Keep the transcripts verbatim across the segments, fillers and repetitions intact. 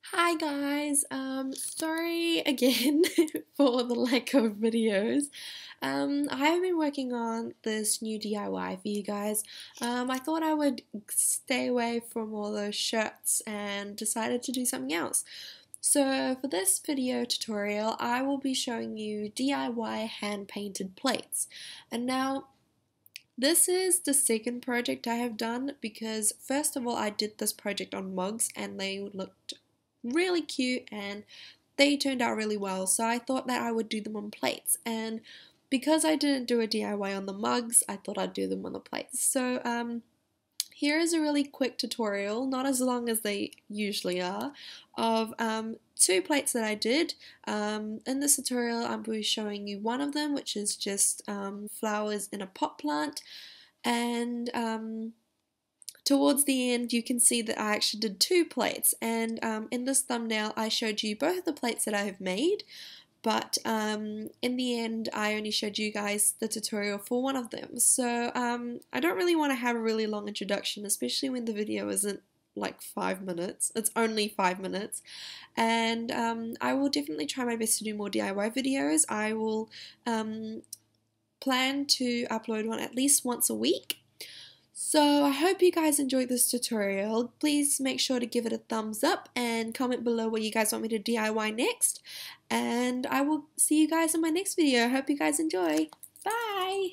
Hi guys, um, sorry again for the lack of videos. Um, I have been working on this new D I Y for you guys. Um, I thought I would stay away from all those shirts and decided to do something else. So for this video tutorial, I will be showing you D I Y hand painted plates. And now, this is the second project I have done because first of all I did this project on mugs and they looked really cute and they turned out really well, so I thought that I would do them on plates. And because I didn't do a D I Y on the mugs, I thought I'd do them on the plates. So um, here is a really quick tutorial, not as long as they usually are, of um, two plates that I did. Um, in this tutorial I'm going to be showing you one of them, which is just um, flowers in a pot plant, and um, towards the end you can see that I actually did two plates, and um, in this thumbnail I showed you both of the plates that I have made, but um, in the end I only showed you guys the tutorial for one of them. So um, I don't really want to have a really long introduction, especially when the video isn't like five minutes. It's only five minutes, and um, I will definitely try my best to do more D I Y videos. I will um, plan to upload one at least once a week. So I hope you guys enjoyed this tutorial. Please make sure to give it a thumbs up and comment below what you guys want me to D I Y next. And I will see you guys in my next video. Hope you guys enjoy. Bye!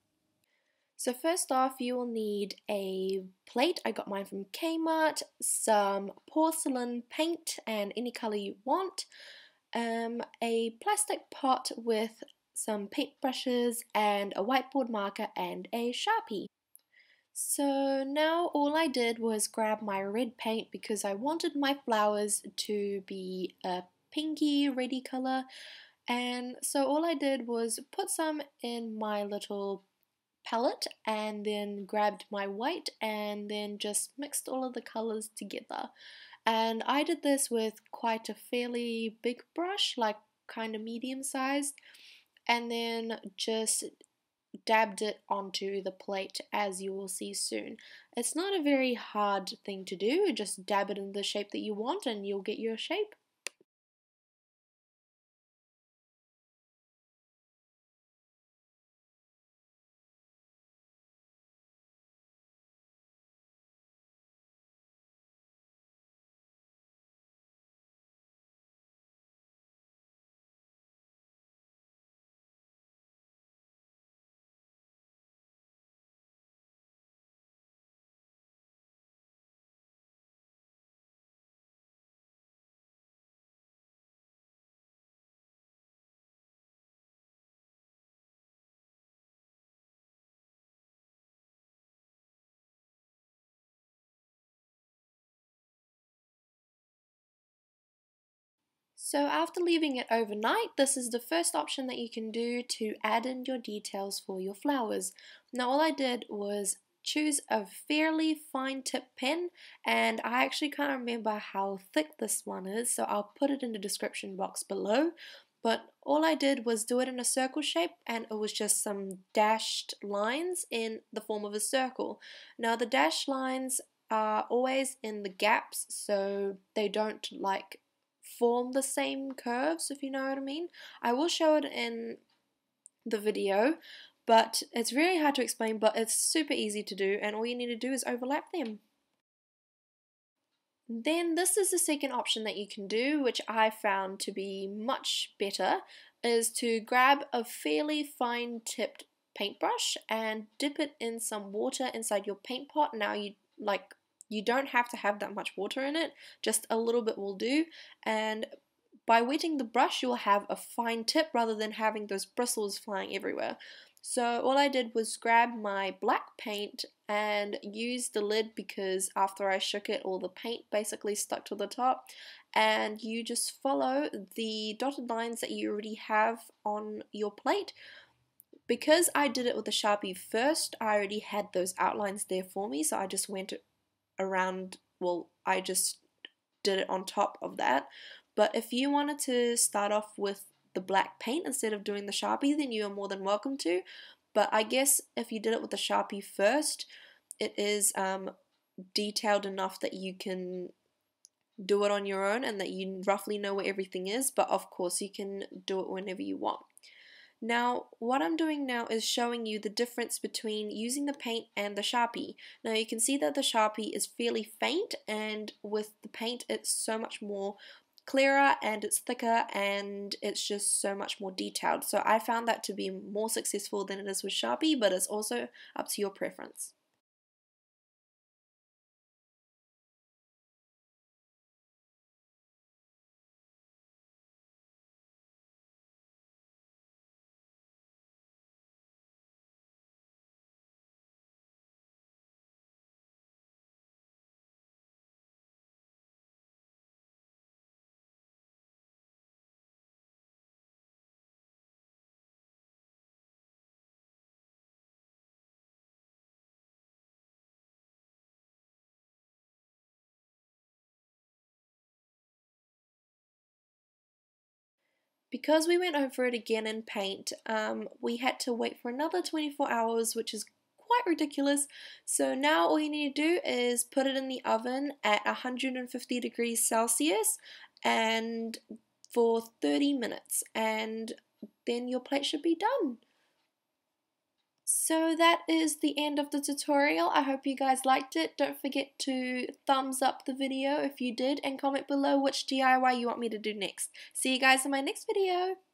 So first off, you will need a plate. I got mine from Kmart, some porcelain paint and any color you want, um, a plastic pot with some paintbrushes and a whiteboard marker and a Sharpie. So now all I did was grab my red paint because I wanted my flowers to be a pinky reddy color, and so all I did was put some in my little palette and then grabbed my white and then just mixed all of the colors together. And I did this with quite a fairly big brush, like kind of medium sized, and then just dabbed it onto the plate, as you will see soon. It's not a very hard thing to do, just dab it in the shape that you want and you'll get your shape. So after leaving it overnight, this is the first option that you can do to add in your details for your flowers. Now all I did was choose a fairly fine tip pen, and I actually can't remember how thick this one is, so I'll put it in the description box below. But all I did was do it in a circle shape, and it was just some dashed lines in the form of a circle. Now the dashed lines are always in the gaps, so they don't like form the same curves, if you know what I mean. I will show it in the video, but it's really hard to explain, but it's super easy to do, and all you need to do is overlap them. Then this is the second option that you can do, which I found to be much better, is to grab a fairly fine tipped paintbrush and dip it in some water inside your paint pot. Now you like you don't have to have that much water in it, just a little bit will do, and by wetting the brush you'll have a fine tip rather than having those bristles flying everywhere. So all I did was grab my black paint and use the lid because after I shook it all the paint basically stuck to the top, and you just follow the dotted lines that you already have on your plate. Because I did it with the Sharpie first, I already had those outlines there for me, so I just went around, well, I just did it on top of that. But if you wanted to start off with the black paint instead of doing the Sharpie, then you are more than welcome to. But I guess if you did it with the Sharpie first, it is um, detailed enough that you can do it on your own and that you roughly know where everything is, but of course you can do it whenever you want. Now, what I'm doing now is showing you the difference between using the paint and the Sharpie. Now you can see that the Sharpie is fairly faint, and with the paint it's so much more clearer and it's thicker and it's just so much more detailed. So I found that to be more successful than it is with Sharpie, but it's also up to your preference. Because we went over it again in paint, um, we had to wait for another twenty-four hours, which is quite ridiculous. So now all you need to do is put it in the oven at one hundred fifty degrees Celsius and for thirty minutes, and then your plate should be done. So that is the end of the tutorial. I hope you guys liked it. Don't forget to thumbs up the video if you did, and comment below which D I Y you want me to do next. See you guys in my next video.